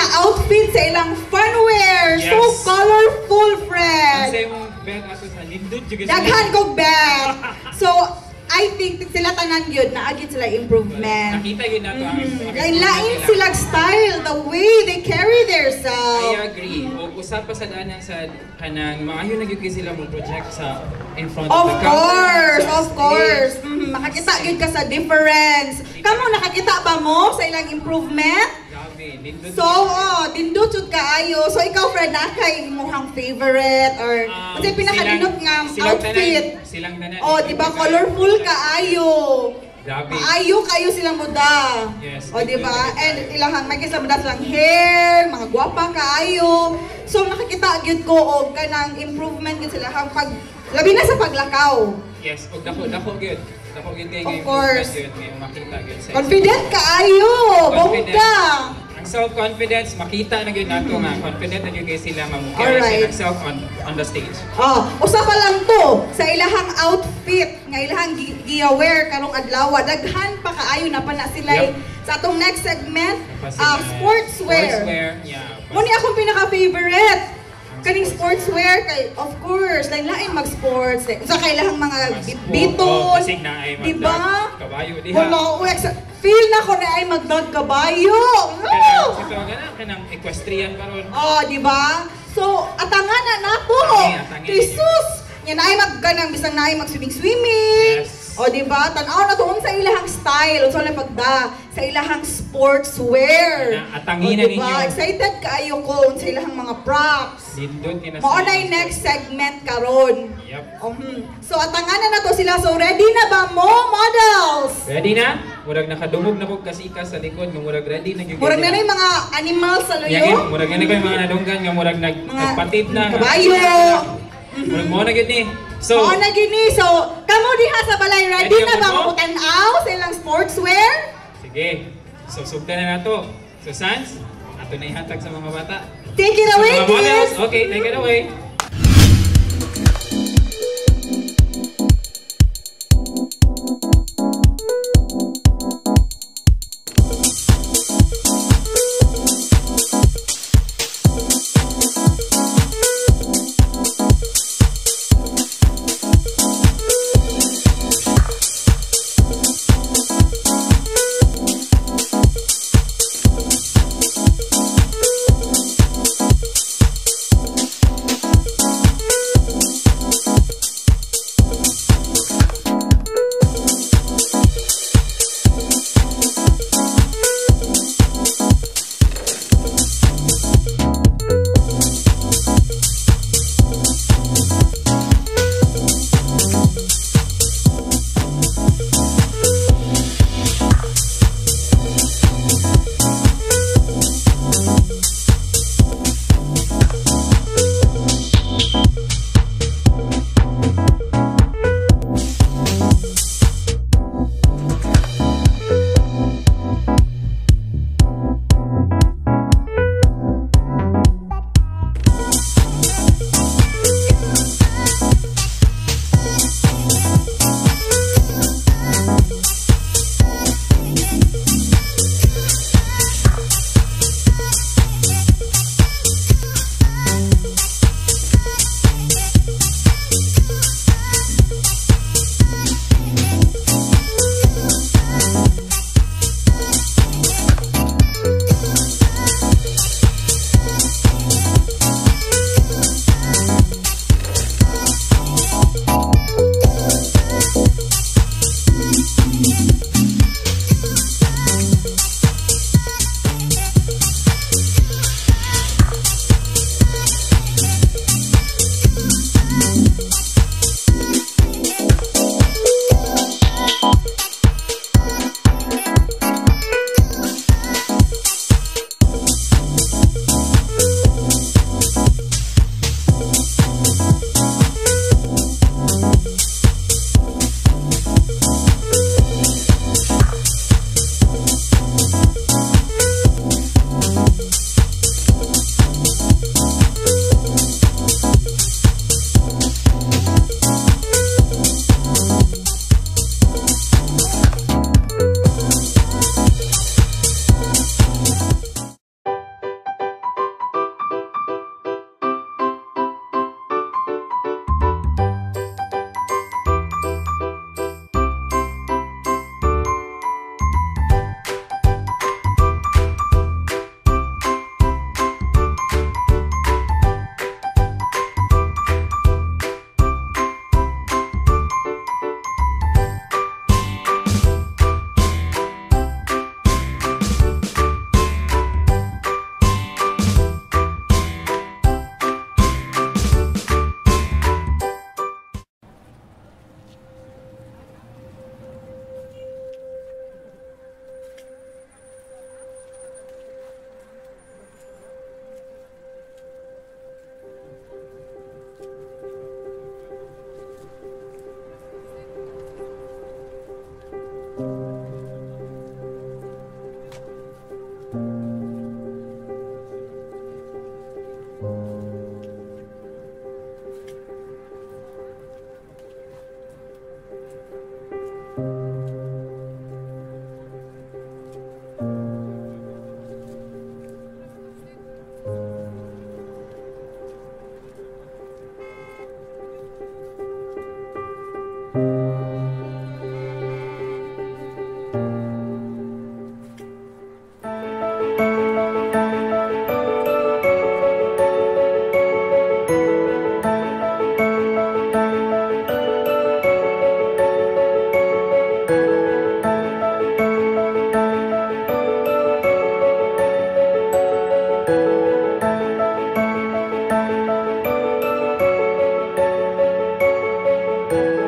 nga outfit sa ilang funwear. Yes. So colorful, friend. Kasi mong bet ato sa lindot juga. Daghan kog bet. So I think sila tanan yun, naagit sila improvement. Nakita yun nato ang lain silang style, the way they carry themselves. I agree. O usap pa sa daanan sa kanang maayo na gyud sila mo project sa in front of the course, camera. of course. Makakita gyud ka sa difference. Kamo nakakita ba mo sa ilang improvement? So, dindot jud kaayo. So ikaw, friend, nakay imong favorite or kasi pinakadindot nga outfit. Silang tanan. Oh, di ba colorful kaayo. Grabe. Maayo kayo silang muda. Yes. O, di ba? And ilang may kisang muda silang hair, mga gwapa kaayo. So nakakita gyud ko og kanang improvement gyud sila pag labi na sa paglakaw. Yes, og dako gyud. Dako gyud kay of course. Makita gyud sa. Confident kaayo. Bongga. Self-confidence, makita na yun nato nga. Confident na yun kayo sila mag-carry self on the stage. Usa pa lang to, sa ilahang outfit, nga ilahang giya-wear karong adlaw, daghan pa kaayo na pa na sila. Sa atong next segment, sportswear. Sportswear, yeah. Muna akong pinaka-favorite. Kaning sportswear, kay, of course, lain-lain mag-sports. Sa kailangang mga biton, di ba? Kabayo, diha. Feel na ko na ay magdag-kabayo. Ito nga kanang equestrian karon. Di ba? So, atangan na nato. Jesus! Yan ay magganang bisang na ay mag-swimming-swimming. Yes. Di ba? Tanaw na tuon sa ilahang style. So, pagda sa ilahang sportswear. Atangin na ninyo. Excited kaayo ko sa ilahang mga props. Mao na yung next segment karon. Yep. So, atangan na nato sila. So, ready na ba mo, models? Ready na? Murag nakadungog na po kasika sa likod. Murag ready na. Murag na yung mga animals sa luyo. Murag na yung mga nadunggan. Murag nagpatid na. Kabayo. Murag mo na yun eh. So, kamo diha sa balay, ready na ba mo tan-aw sa ilang sportswear? Sige. So, sugdan na nato. So, Sans, ato na ihatag sa mga bata. Take it away, kids! Okay, take it away. Bye.